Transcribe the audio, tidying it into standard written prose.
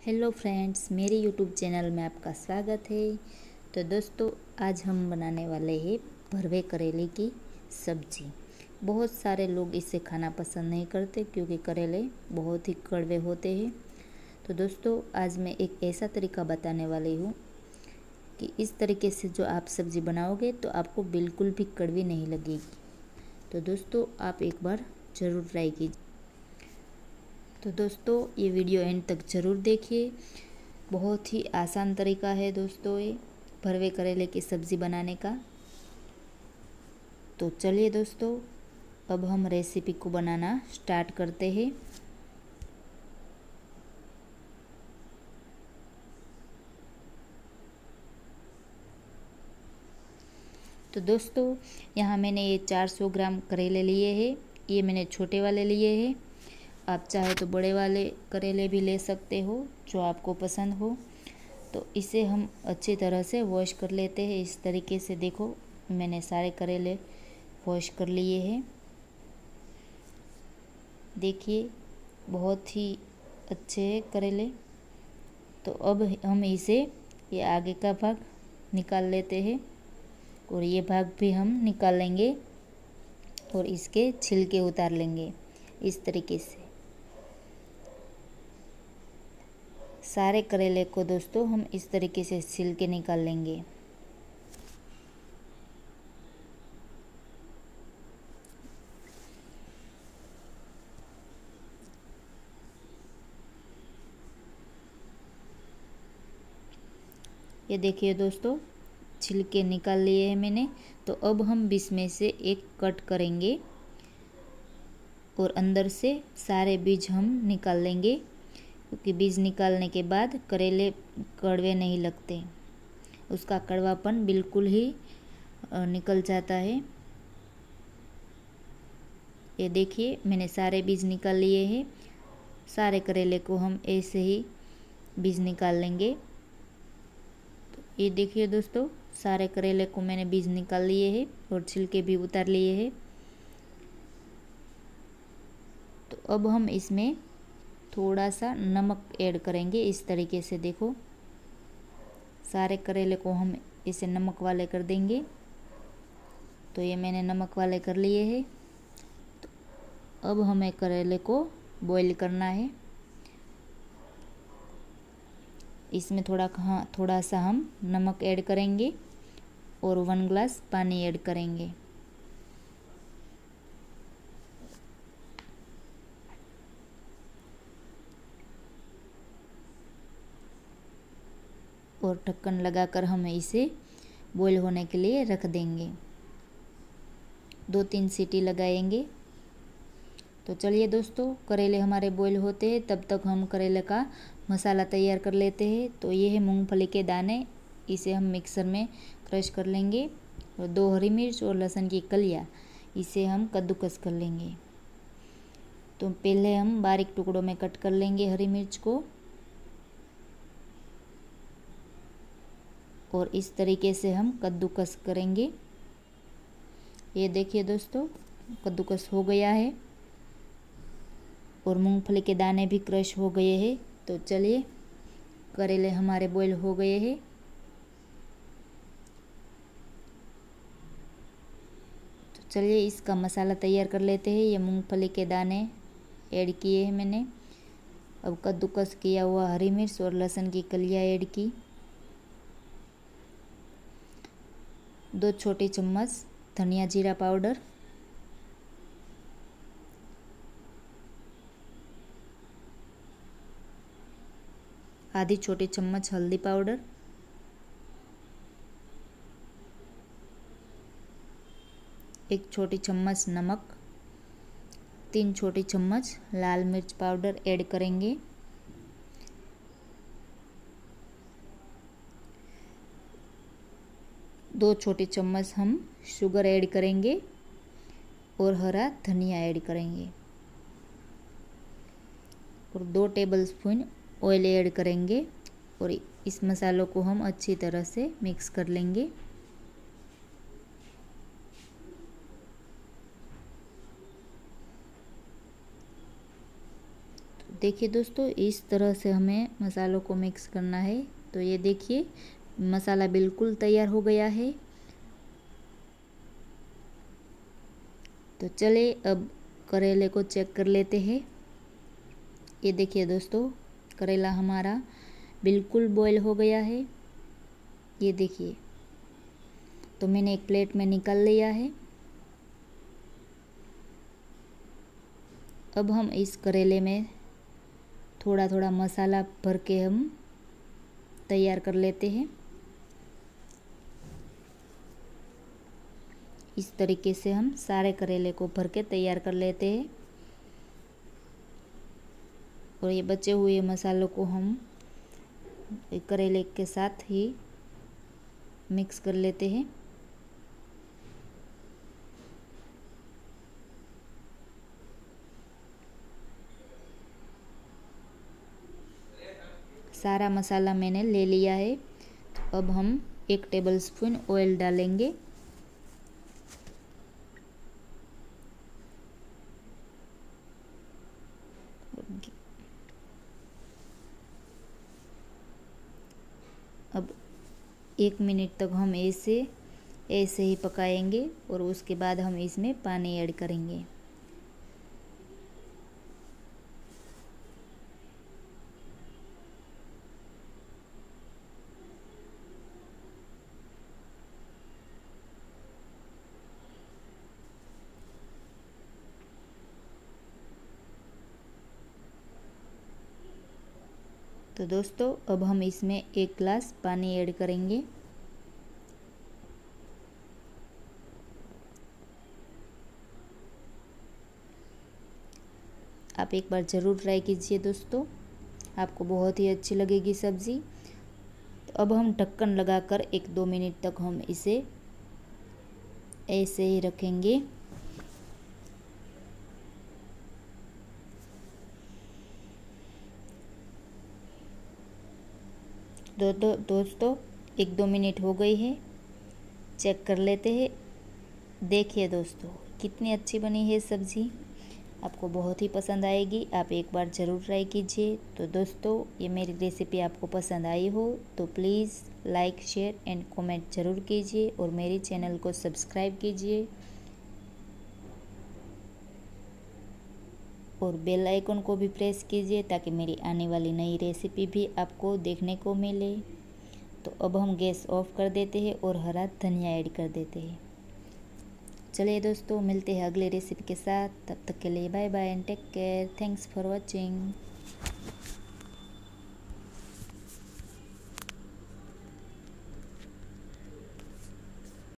Hello friends, मेरे YouTube channel में आपका स्वागत है। तो दोस्तों, आज हम बनाने वाले हैं भरवे करेले की सब्जी। बहुत सारे लोग इसे खाना पसंद नहीं करते क्योंकि करेले बहुत ही कड़वे होते हैं। तो दोस्तों, आज मैं एक ऐसा तरीका बताने वाली हूँ कि इस तरीके से जो आप सब्ज़ी बनाओगे तो आपको बिल्कुल भी कड़वी नहीं लगेगी। तो दोस्तों, आप एक बार ज़रूर ट्राई कीजिए। तो दोस्तों, ये वीडियो एंड तक ज़रूर देखिए। बहुत ही आसान तरीका है दोस्तों ये भरवे करेले की सब्ज़ी बनाने का। तो चलिए दोस्तों, अब हम रेसिपी को बनाना स्टार्ट करते हैं। तो दोस्तों, यहाँ मैंने ये 400 ग्राम करेले लिए हैं। ये मैंने छोटे वाले लिए हैं। आप चाहे तो बड़े वाले करेले भी ले सकते हो, जो आपको पसंद हो। तो इसे हम अच्छी तरह से वॉश कर लेते हैं। इस तरीके से देखो, मैंने सारे करेले वॉश कर लिए हैं। देखिए, बहुत ही अच्छे हैं करेले। तो अब हम इसे ये आगे का भाग निकाल लेते हैं और ये भाग भी हम निकाल लेंगे और इसके छिलके उतार लेंगे इस तरीके से। सारे करेले को दोस्तों हम इस तरीके से छिलके निकाल लेंगे। ये देखिए दोस्तों, छिलके निकाल लिए हैं मैंने। तो अब हम बीच में से एक कट करेंगे और अंदर से सारे बीज हम निकाल लेंगे, क्योंकि बीज निकालने के बाद करेले कड़वे नहीं लगते। उसका कड़वापन बिल्कुल ही निकल जाता है। ये देखिए, मैंने सारे बीज निकाल लिए हैं। सारे करेले को हम ऐसे ही बीज निकाल लेंगे। तो ये देखिए दोस्तों, सारे करेले को मैंने बीज निकाल लिए हैं और छिलके भी उतार लिए हैं। तो अब हम इसमें थोड़ा सा नमक ऐड करेंगे इस तरीके से। देखो, सारे करेले को हम इसे नमक वाले कर देंगे। तो ये मैंने नमक वाले कर लिए हैं। तो अब हमें करेले को बॉईल करना है। इसमें थोड़ा सा हम नमक ऐड करेंगे और 1 ग्लास पानी ऐड करेंगे। और ढक्कन लगाकर हम इसे बॉईल होने के लिए रख देंगे। 2-3 सीटी लगाएंगे। तो चलिए दोस्तों, करेले हमारे बॉईल होते हैं, तब तक हम करेले का मसाला तैयार कर लेते हैं। तो ये है मूंगफली के दाने, इसे हम मिक्सर में क्रश कर लेंगे। और 2 हरी मिर्च और लहसुन की कलियां, इसे हम कद्दूकस कर लेंगे। तो पहले हम बारीक टुकड़ों में कट कर लेंगे हरी मिर्च को, और इस तरीके से हम कद्दूकस करेंगे। ये देखिए दोस्तों, कद्दूकस हो गया है और मूंगफली के दाने भी क्रश हो गए हैं। तो चलिए, करेले हमारे बॉईल हो गए हैं। तो चलिए, इसका मसाला तैयार कर लेते हैं। ये मूंगफली के दाने ऐड किए हैं मैंने। अब कद्दूकस किया हुआ हरी मिर्च और लहसुन की कलियां ऐड की। 2 छोटी चम्मच धनिया जीरा पाउडर, 1/2 छोटी चम्मच हल्दी पाउडर, 1 छोटी चम्मच नमक, 3 छोटी चम्मच लाल मिर्च पाउडर ऐड करेंगे। 2 छोटी चम्मच हम शुगर ऐड करेंगे और हरा धनिया ऐड करेंगे। और 2 टेबलस्पून ऑयल ऐड करेंगे और इस मसालों को हम अच्छी तरह से मिक्स कर लेंगे। तो देखिए दोस्तों, इस तरह से हमें मसालों को मिक्स करना है। तो ये देखिए मसाला बिल्कुल तैयार हो गया है। तो चले अब करेले को चेक कर लेते हैं। ये देखिए दोस्तों, करेला हमारा बिल्कुल बॉईल हो गया है। ये देखिए, तो मैंने एक प्लेट में निकाल लिया है। अब हम इस करेले में थोड़ा थोड़ा मसाला भर के हम तैयार कर लेते हैं। इस तरीके से हम सारे करेले को भर के तैयार कर लेते हैं। और ये बचे हुए मसालों को हम करेले के साथ ही मिक्स कर लेते हैं। सारा मसाला मैंने ले लिया है। तो अब हम 1 टेबलस्पून ऑयल डालेंगे। अब 1 मिनट तक हम ऐसे ही पकाएंगे और उसके बाद हम इसमें पानी ऐड करेंगे। तो दोस्तों, अब हम इसमें 1 गिलास पानी ऐड करेंगे। आप एक बार ज़रूर ट्राई कीजिए दोस्तों, आपको बहुत ही अच्छी लगेगी सब्ज़ी। तो अब हम ढक्कन लगाकर 1-2 मिनट तक हम इसे ऐसे ही रखेंगे। दोस्तों 1-2 मिनट हो गई है, चेक कर लेते हैं। देखिए दोस्तों, कितनी अच्छी बनी है सब्ज़ी। आपको बहुत ही पसंद आएगी, आप एक बार ज़रूर ट्राई कीजिए। तो दोस्तों, ये मेरी रेसिपी आपको पसंद आई हो तो please like, share and comment ज़रूर कीजिए और मेरे चैनल को सब्सक्राइब कीजिए और बेल आइकन को भी प्रेस कीजिए ताकि मेरी आने वाली नई रेसिपी भी आपको देखने को मिले। तो अब हम गैस ऑफ कर देते हैं और हरा धनिया ऐड कर देते हैं। चलिए दोस्तों, मिलते हैं अगले रेसिपी के साथ। तब तक के लिए bye bye and take care. Thanks for watching.